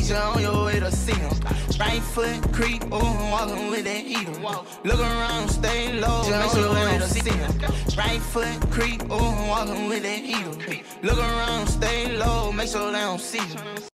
Just on your way to see him. Right foot creep, ooh, walking with that heater. Look around, stay low, make sure they don't see him. Right foot creep, ooh, walking with that heater. Look around, stay low, make sure they don't see him.